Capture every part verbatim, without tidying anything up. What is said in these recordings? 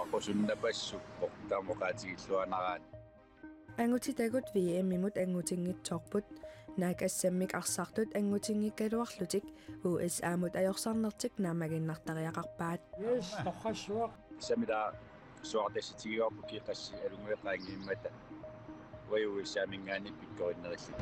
имаққусуннапассуппоқ таамоқаатигиллуанераат ангутитагут V M имут ангутингитсоорпут наак ассаммик арсартут ангутингиккалуарлутик U S A мут аёрсарнертик наамагиннартариақарпаат yes тохашуақ самида суартасситигиорпу киқасси алунгуеқаангииммата уаюуиссаамингаани пиккориннерилли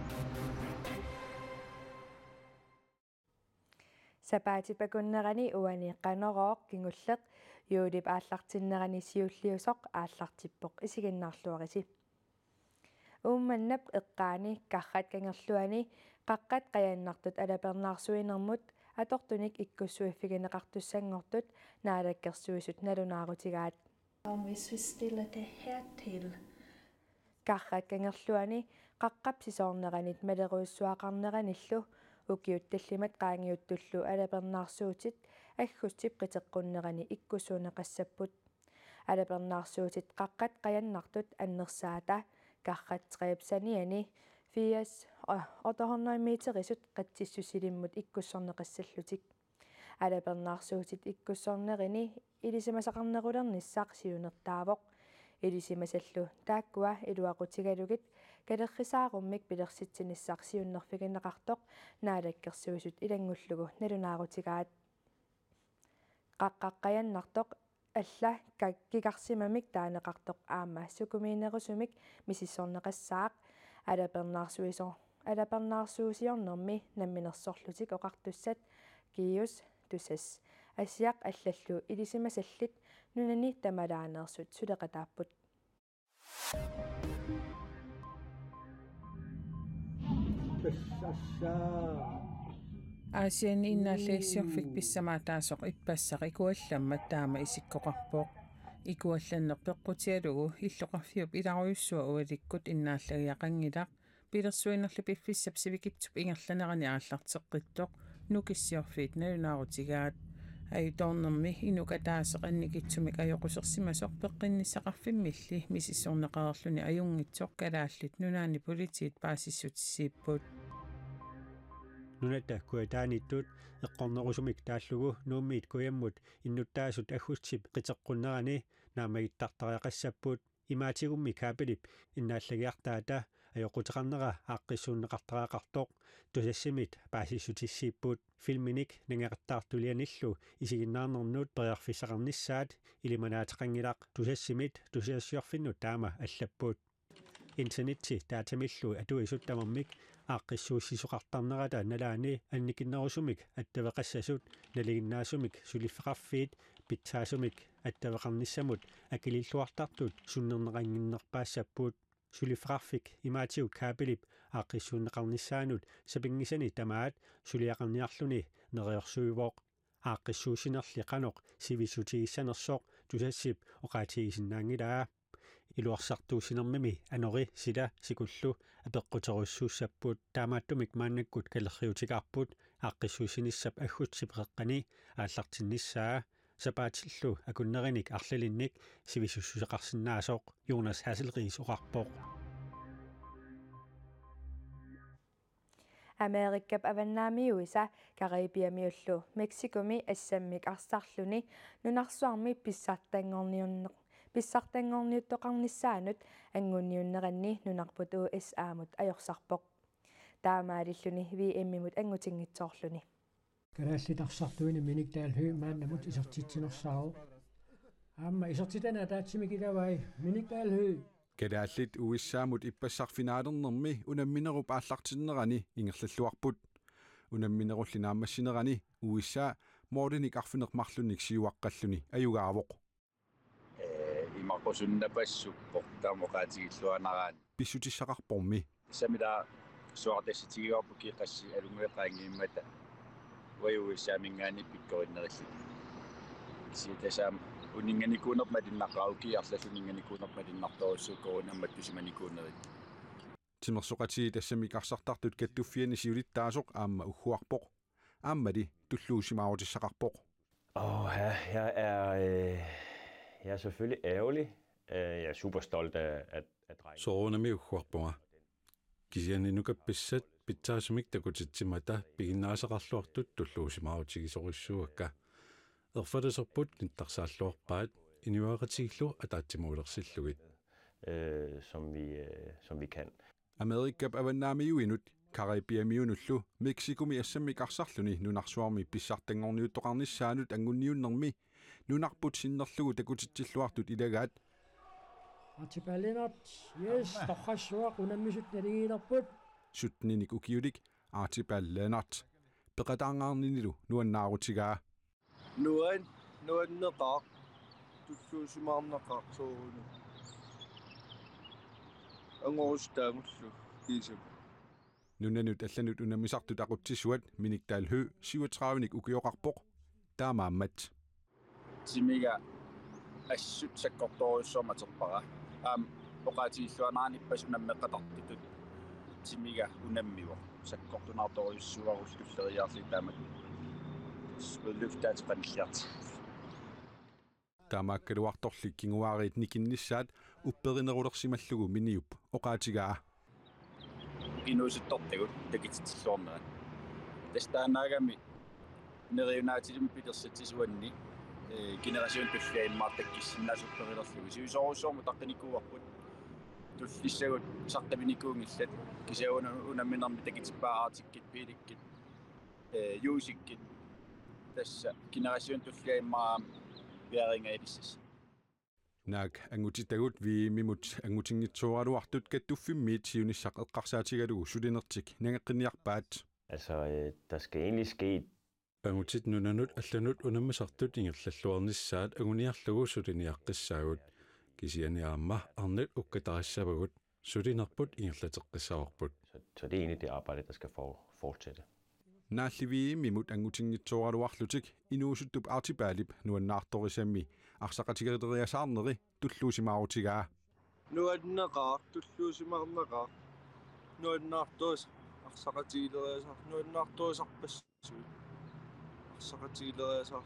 сапаатипакуннерани уаниэққанерооқ кингуллеқ юулип ааллартиннерани сиуллиусоқ ааллартиппоқ исигиннаарлуариси уумманнап эққаани каррат кангерлуани қаққат қаяннартут алапернаарсуинермут атортуник иккуссуиффигинеқартуссангортут наалаккерсуисут налунаарутигаат hvis vi stiller det her til каррат кангерлуани қаққап сисоорнеранит малеруйссуақарнераниллу укиутталлимат qaangiuttullu алапернаарсуутит аггустип қитеққуннерани иккусуунеқассаппут алапернаарсуутит қаққат қаяннартут аннерсаата каррат триапсаниани фиас отохорнай метерисут қаттиссусилиммут иккуссорнеқассаллутик алапернаарсуутит иккуссорнерини илисимасақарнерулерниссаақ сиунертаавоқ илисимасаллу тааккуа илуақутигалугит калеррисааруммик пилерситсиниссаар сиуннерфигинеқартоқ наалаккерсуисут илангуллугу налунаарутигаат қаққаққаяннартоқ алла кикарсимамик таанеқартоқ аама сукумиинерусумик мисиссорнеқассаақ алапернаарсуисоо алапернаарсуусиорнэрми намминерсорлутик оқартуссат киус тусас асиақ аллаллу илисимасаллит нунани тамалаанерсут сулеқатааппут Asian innaallaassiorfik pissamaataasоq ippassaq ikuallammat taama isikkoqarpoq ikuallanner peqqutialugu illoqarfiup ilaruyussua ualikkut innaallagiaqangilaq pilersuinerlu piffissap sivikitsup ingerlanerani aallarteqqittoq nukissiorfiit nalunaarutigaat ayutornermi inukataaseq annikitsumik ajoqusersimasoq peqqinnisaqarfimmilli misissorneqarerluni ajungitsoq kalaallit nunaani politiit paasissutissiipput nunata kuataanittut eqqornerusumik taallugu nuummiit kuyammut innuttaasut aggussip qiteqqunnerani naamagittartariaqassappuut imaatigummik kaapilip innaallagiartaata ajoquteqarnera aaqqissuunneqartaraaqartoq tusassimit paasissutissiippuut filminik nangeqattaartulianillu isiginnaarnernuut periarfissaqarnissaat ilimanaateqangilaq tusassimit tusiassiorfinnut taama allappuut internetsi taatamillu atuisuttammermik aaqqissuussisoqartarnerata nalaani annikinnerusumik attaveqassasut naliginnaasumik suliffeqarfiit pitsaasumik attaveqarnissamut akililluartartut sunnerneqanginnerpaassappuut suliffeqarfik imaatigut kaapilip aaqqissuunneqarnissaanut sapingisani tamaat suliaqarniarluni neriorsuivooq aaqqissuusinerli qanoq sivissutigissanersoq tusassip oqaatigisinnaangilaa iluarsartuusinermimi anori sila sikullu apeqquterussuussappuut taamaattumik maannakkut kalerriutigaarput aaqqissuusinissap aggutsip reqqani aallartinnissaa sapaatillu akunneриник арлалинник сивиссусусеқарсиннаасоқ Jonas Hasselriis oqarpoq Amerikap avannaamiuisa Karibiamiullu Meksikomi assammik arsarluni nunarsuarmi pissartangorniunneq pissartangorniuttoqarnissaanut angunniunneranni nunarput U S A mut ajorsarpoq taamaalilluni V M mut angutingitsoorluni Kalaallitarсартуини миниктаалхи мааннамут исертитсинерсаау аама исертитана таатсимикилавай миниктаалхи Kalaallit uissaamut ippassarfinaalernermi unamminerup aallartinnerani ingerlalluarput unamminerulli naammassinerani uissaa moordinik arfinermarlunik siuaqqalluni ajugaavoq э имаққусуннапассуппоқ таамоқаатигиллуанераат писсутиссақарпорми самида суартасситигиорпу киқасси алунгуеқаангииммата уаюуиссаамингаани пиккориннерилли ситасаам унинганикуунермалиннаққарауки арлаллунинганикуунермалиннарторуссуу корунамматтусиманикуунерит тимерсоқати тассамик арсартартут каттуффиани сиулиттаасоқ аама уггуарпоқ ааммали туллуусимаавутиссақарпоқ Åh, ja, jeg er, øh, jeg er selvfølgelig ærgerlig. Jeg er super stolt af, at, at drengen... Soorunami uhuarpunga. Kisianinukappissat pitsaasumik takutitsimata piginnaasaqarluartut tulluusimaavutigisorissuakka. Erfataserput nittarsaalluarpaat inuaqatiglu ataatsimaulersillugi øh, som, vi, øh, som vi kan. Amerikab avannaamiuinut Karibiamiunullu Mexikumi assammiqarsarluni nunarsuarmi pissartangorniuttoqarnissaanut angunniunnermi nunarputsinnerlugu takutitsilluartut ilagaat Artipallinat yes toqassuaq unammisut naligiilerput sutninik ukiulik artipallanart peqataangaarninilu nuannaarutigaa nuan nuanneqaaq tulluusimaarneqaaq soorunu angorustaangullu kiisam nunanut allanut unammisartut aqutsisuat miniktaal hø syvogtredive ukioqarpoq taamaammat timiga assut sakkortoruissormaterpara aam oqaatiilluanaanippas unammeqqatartitut timiga unammivo sakkortunartoruissuarullulleriarli taamat spuluftaat qanilliart taamaakkaluartorlik kinguaariit nikinnissaat upperinerulersimallugu miniup oqaatigaa inuusuttortagut takititsilluarnera tastaanaagami neriunaatilum pitersattisuanni generation tulliaimmaartakkissinnaasupperilerlugu siusoruussormu taqqinikuuarput tullissagut saqqaminikuungillat kisauna unamminermi takitippaaartikkit piilikkit juusikkit tassa generation tulliaimmaa viaringailissas naak angutitagut vi mimut angutingitsuaruartut kattuffimmiit siunissaq eqqarsaatigalugu sulinertik nangeqqinniarpaat Altså, øh, der skal egentlig ske angutit nunanut allanut unammasartut ingerlalluarnissaat aguniarlugu suliniaqqissaagut kisianiaamma arnat ukkatarassavagut sulinerput ingerlateqqissaavarput så, så det er egentlig det arbejde, der skal for, fortsætte. naallivi mimut angutingitsuaruarlutik inuusuttup artipaalip nuannaartorisammi arsaqatigeriteriasaarneri tulluusimaarutigaa nuanneqaaq tulluusimaarneqaaq nuannaartuus arsaqatiileriasar nuannaartuusarpassuut arsaqatiileriasar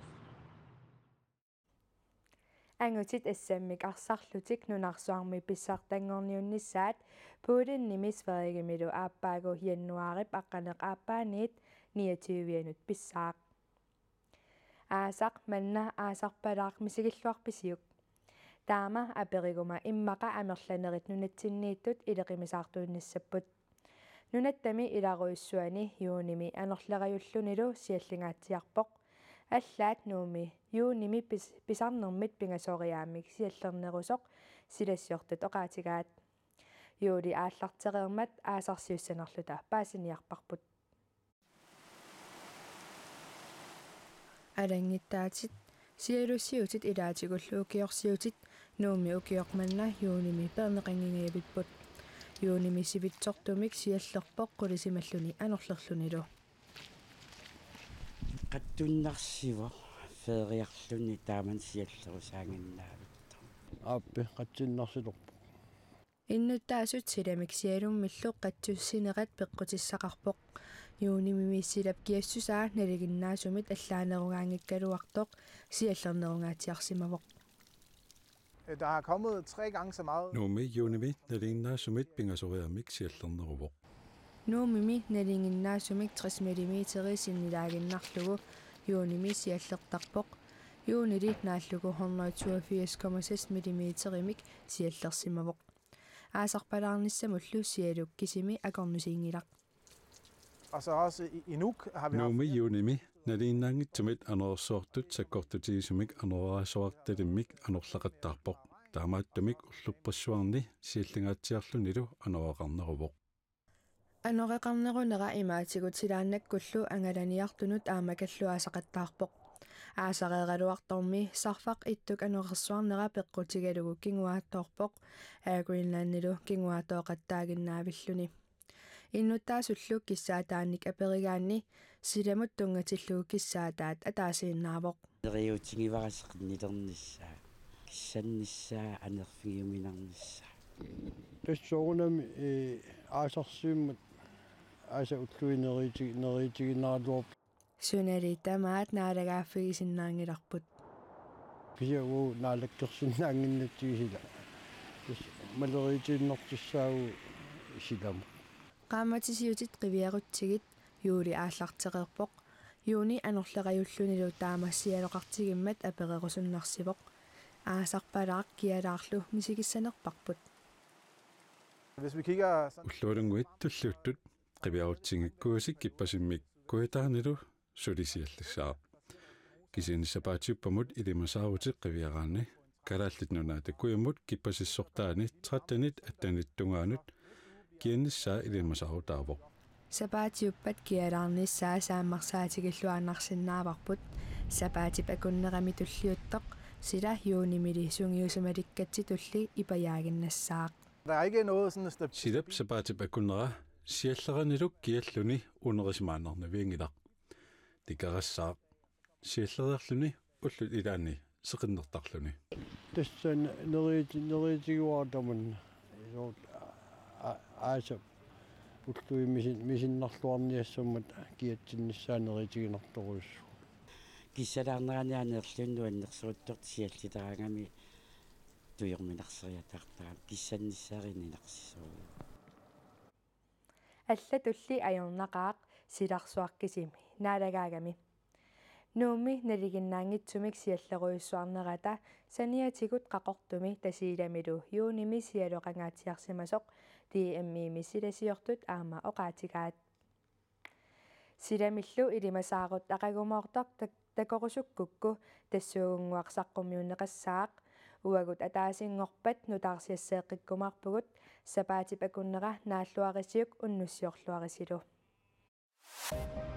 Angutit assammik arsarlutik nunarsuarmi pissartangorniunnissaat puudinnimi Sverigemilu aappaagu januarip aqqaneq aappaaniit niogtyve pissaaq aasaq manna aasarpalaaq misigilluarpisiuk taama aperiguma immaqa amerlanerit nunatsinniittut ileqimisaartuunnissapput nunattami ilaruissuani juunimi anorlerajullunilu siallingaatsiarpoq аллаат нууми юуними писарнэрмит пингасориаамик сиаллернерусоқ силассиортат оqaатигаат юули ааллартерермат аасарсиуссанерлута паасиниарпарпут алангиттаатит сиалуссиутит илаатигуллу укиорсиутит нууми укиорманна юуними пернеқангингиавиппут юуними сивитсортумик сиаллерпоқ қулисималлуни анорлерлунилу qattunnarsivo feeriarluni taaman siallerusaaginnaavittu aappi qatsinnersilorpu иннуттаасут силамик сиалуммиллу qatsussineqat peqqutissaqarpoq юунимимиссилап киассусаа налигиннаасумит аллаанеругаангиккалуартоq сиаллернерунгаатиарсимавоq Der har kommet tre gange så meget. Numi junimi nalinnaasumit pingasoriamik siallerneruvoq nuumimi nalinginnaasumik tres millimeter sinnilaaginnarlugu юуними сиаллертарпоқ юунили нааллугу one hundred toogfirs komma seks millimeter имик сиаллерсимавоқ аасарпалаарниссамуллу сиалуккисими акорнусиингилақ Og så også i, i Nuuk har vi Numi junimi nalinnaangittumit anersortut sakkortutigisumik aneraasoartalimmik anorlaqattaarpoq taamaattumik ulluppassuarni siallingaatsiarlunilu aneraqarneruvoq анореқарнерунера имаатигутилааннаккуллу ангаланиартунут аамакаллуаасақаттаарпоқ аасареералуарторми сарфақ иттук анерерсуарнера пеққутигалугу кингуаатторпоқ аагринланднилу кингуаатооқаттаагиннаавиллуни иннуттаасуллук киссаатааник аперигаанни силамут тунгатиллугу киссаатаат атаасииннаавоқ риутингиварасеқнилернissaа киссаннissaа анерфигиуминарнissaа тассоорунами э аасарсииммат аса утлуинерити неритигиннаалуоп сунали тамаат наалагааффигисиннаангиларпут пиагу наалаккерсиннаангиннатсигисила малеритииннортиссаагу силам qaammatisiutit qiviarutsigit юули ааллартерерпоқ юуни анерлераюллунилу таамассиалоқартигиммат аперерусуннарсивоқ аасарпалаақ киалаарлу мисигиссанерпарпут. Hvis vi kigger sådan... Ulloolanguit tulluuttut qiviarutsinngikkuusik kippasimmik kuitaarnilu sulisiallissaa. Kisinissapaatsiuppamut ilimasaarutik qiviaraanni kalaallit takkuimmut kippasissortaani trattanit attanittungaanut kiannissaa ilimasaarutaarvoq. Sapaatiuppat kialaarnissaa saammarsaatigalluaannarsinnaavarput sapaatip akunnerami tulliutteq sila juunimili sungiusumalikkatsi tulli ipajaaginnassaaq. Der er ikke noget sådan et Sidap sapaatip akunnera sialleraniluk kialluni unerisimaannarnaviingilaq. Tikarassaaq siallererluni ullut ilaanni seqinnertarluni. Tässä neriiti neriitiguartamun aasa ullui misin misinnarluarniassummat kiatsinnissaa neriitiginertoruussu. Kissalaarneranianerlunnu annersuuttort siallitaraangami tuyorminarseriatartaa kissannissaarininarssisuu. Alla tulli ajornaqaaq silarsuarkisimi naalagaagami. Nuumi naliginnaangitsumik sialleruissuarnerata saniatikut qaqortumi tasiilamilu juunimi sialoqangaatiarsimasoq D M I silasiortut aama oqaatigaat. Silamillu ilimasaarut aqagumoortoq takorusukkukku tassuugunguaqsaqqummiunneqassaaq uagut ataasingorpat nutaarsiasseeqqikkumarpugut sapaatip akunnera naalluarisiuk unnussiorluarisilu.